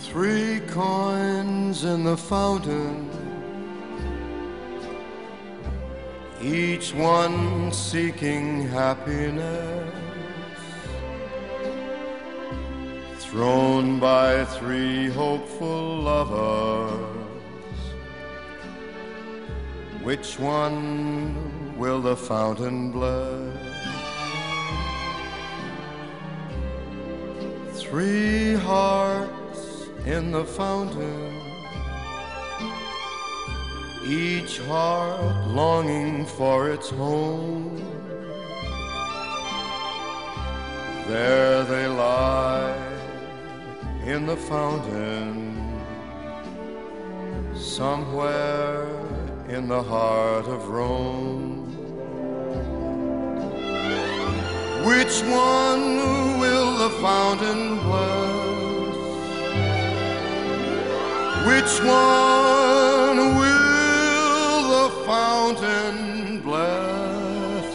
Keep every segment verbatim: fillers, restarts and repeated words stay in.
Three coins in the fountain, each one seeking happiness, thrown by three hopeful lovers. Which one will the fountain bless? Three hearts in the fountain, each heart longing for its home. There they lie in the fountain, somewhere in the heart of Rome. Which one will the fountain bless? Which one will the fountain bless?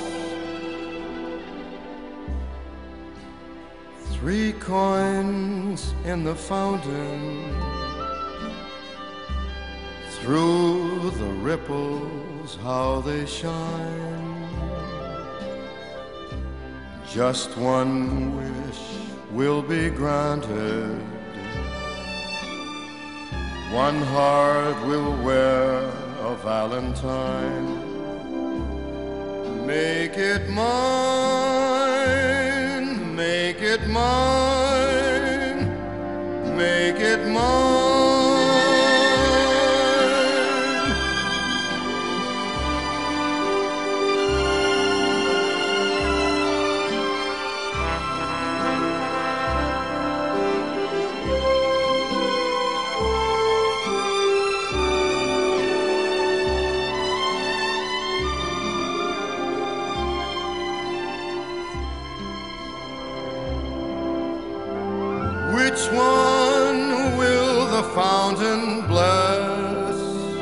Three coins in the fountain, through the ripples how they shine. Just one wish will be granted, one heart will wear a valentine. Make it mine, make it mine, make it mine. Which one will the fountain bless?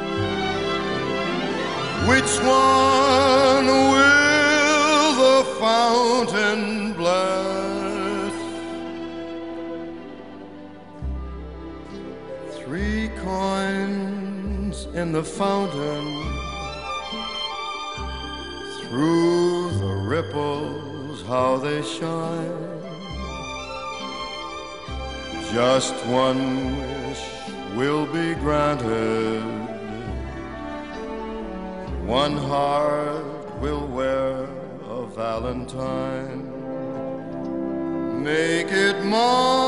Which one will the fountain bless? Three coins in the fountain, through the ripples how they shine. Just one wish will be granted, one heart will wear a valentine. Make it mine.